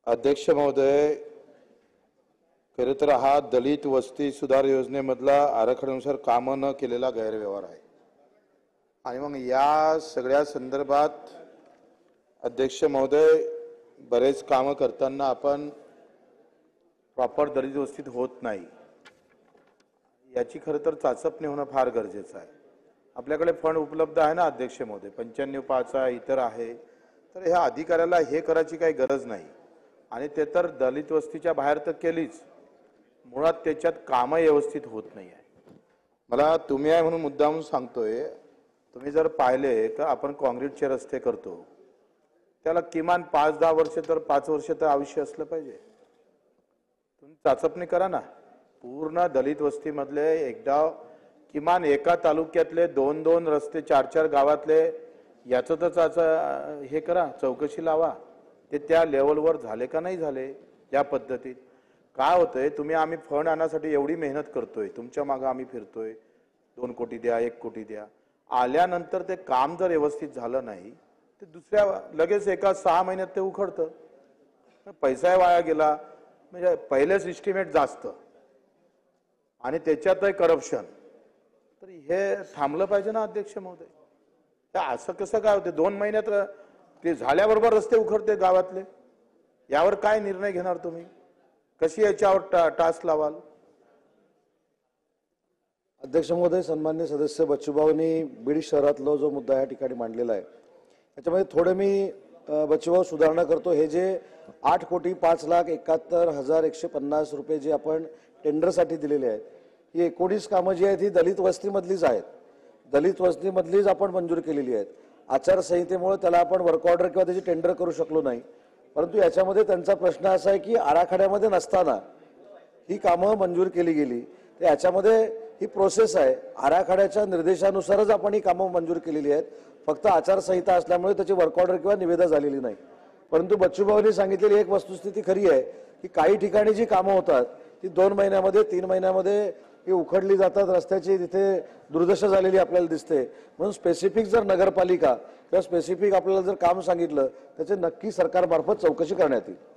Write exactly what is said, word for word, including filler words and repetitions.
अध्यक्ष महोदय, खरे तर हा दलित वस्ती सुधार योजनेमधला आराखड्यानुसार काम न केलेला गैरव्यवहार आहे आणि मग या सगळ्या संदर्भात अध्यक्ष महोदय बरेच काम करताना आपण प्रॉपर दलित वस्तीत होत नाही याची खरे तर चाचपणी होणं फार गरजेचं आहे। आपल्याकडे फंड उपलब्ध आहे ना अध्यक्ष महोदय, पंच्याण्णव पाच आहे, इतर आहे, तर ह्या अधिकाऱ्याला हे करायची काही गरज नाही आणि ते तर दलित वस्तीच्या बाहेर तर केलीच, मुळात त्याच्यात काम व्यवस्थित होत नाही आहे। मला तुम्ही आहे म्हणून मुद्दाम सांगतोय, तुम्ही जर पाहिले तर आपण काँक्रीटचे रस्ते करतो, त्याला किमान पाच दहा वर्ष तर पाच वर्ष तर आयुष्य असलं पाहिजे। तुम्ही चाचपणी करा ना, पूर्ण दलित वस्तीमधले एकदा किमान एका तालुक्यातले दोन दोन रस्ते चार चार गावातले याचं तर चाचा हे करा, चौकशी लावा, ते त्या लेवलवर झाले का नाही झाले या पद्धतीत। काय होतंय, तुम्ही आम्ही फंड आणण्यासाठी एवढी मेहनत करतोय, तुमच्या मागे आम्ही फिरतोय, दोन कोटी द्या, एक कोटी द्या, आल्यानंतर ते काम जर व्यवस्थित झालं नाही ते दुसऱ्या लगेच एका सहा महिन्यात ते उखडतं, पैसा वाया गेला, म्हणजे पहिलेच एस्टिमेट जास्त आणि त्याच्यातही करप्शन, तर हे थांबलं पाहिजे ना अध्यक्ष महोदय। असं कसं काय होते, दोन महिन्यात ते झाल्याबरोबर रस्ते उखडते गावातले, यावर काय निर्णय घेणार तुम्ही, कशी याच्यावर टा, टास्क लावाल? अध्यक्ष महोदय, सन्मान्य सदस्य बच्चूभाऊंनी बीड शहरातला जो मुद्दा या ठिकाणी मांडलेला आहे त्याच्यामध्ये थोडे मी बच्चूभाऊ सुधारणा करतो। हे जे आठ कोटी पाच लाख एकाहत्तर हजार एकशे पन्नास रुपये जे आपण टेंडरसाठी दिलेले आहेत, ही एकोणीस कामं जी आहेत ही दलित वस्तीमधलीच आहेत, दलित वस्तीमधलीच आपण मंजूर केलेली आहेत। आचारसंहितेमुळे त्याला आपण वर्क ऑर्डर किंवा त्याची टेंडर करू शकलो नाही, परंतु याच्यामध्ये त्यांचा प्रश्न असा आहे की आराखड्यामध्ये नसताना ही कामं मंजूर केली गेली, तर याच्यामध्ये ही प्रोसेस आहे, आराखड्याच्या निर्देशानुसारच आपण ही कामं मंजूर केलेली आहेत, फक्त आचारसंहिता असल्यामुळे त्याची वर्क ऑर्डर किंवा निविदा झालेली नाही। परंतु बच्चूभाऊंनी सांगितलेली एक वस्तुस्थिती खरी आहे की काही ठिकाणी जी कामं होतात ती दोन महिन्यामध्ये तीन महिन्यामध्ये ही उखडली जातात, रस्त्याची तिथे दुर्दशा झालेली आपल्याला दिसते। म्हणून स्पेसिफिक जर नगरपालिका किंवा स्पेसिफिक आपल्याला जर काम सांगितलं त्याचे नक्की सरकारमार्फत चौकशी करण्यात येईल।